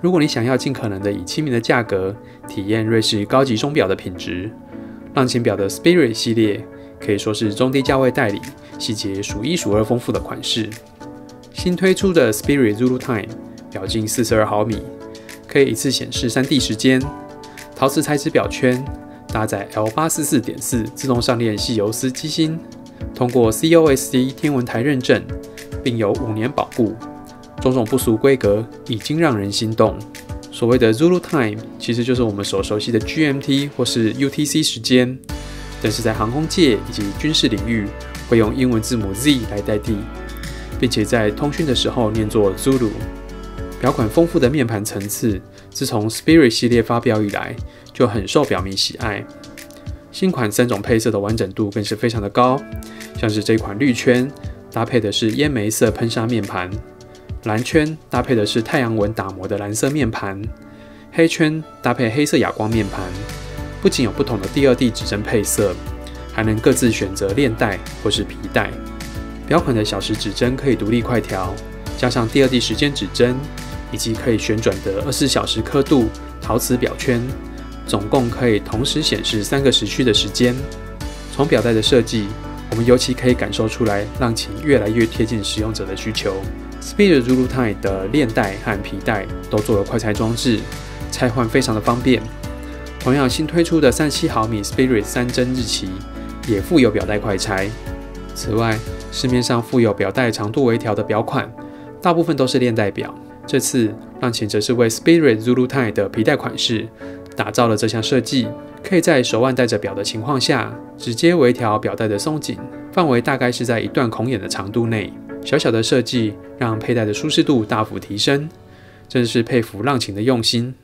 如果你想要尽可能的以亲民的价格体验瑞士高级钟表的品质，浪琴表的 Spirit 系列可以说是中低价位代理，细节数一数二丰富的款式。新推出的 Spirit Zulu Time 表径42毫米，可以一次显示3D 时间，陶瓷材质表圈，搭载 L844.4 自动上链细游丝机芯，通过 COSC 天文台认证，并有5年保固。种种不俗规格已经让人心动。所谓的 Zulu Time 其实就是我们所熟悉的 GMT 或是 UTC 时间，但是在航空界以及军事领域会用英文字母 Z 来代替，并且在通讯的时候念作 Zulu。表款丰富的面盘层次，自从 Spirit 系列发表以来就很受表迷喜爱。新款3种配色的完整度更是非常的高，像是这款绿圈搭配的是烟莓色喷砂面盘，蓝圈搭配的是太阳纹打磨的蓝色面盘，黑圈搭配黑色哑光面盘。不仅有不同的第2D 指针配色，还能各自选择链带或是皮带。表款的小时指针可以独立快调，加上第2D 时间指针，以及可以旋转的24小时刻度陶瓷表圈，总共可以同时显示3个时区的时间。从表带的设计，我们尤其可以感受出来浪琴越来越贴近使用者的需求。Spirit Zulu Time 的链带和皮带都做了快拆装置，拆换非常的方便。同样新推出的37毫米 Spirit 3针日期也附有表带快拆。此外，市面上附有表带长度微调的表款，大部分都是链带表。这次浪琴则是为 Spirit Zulu Time 的皮带款式打造了这项设计，可以在手腕戴着表的情况下，直接微调表带的松紧，范围大概是在1段孔眼的长度内。小小的设计让佩戴的舒适度大幅提升，真是佩服浪琴的用心。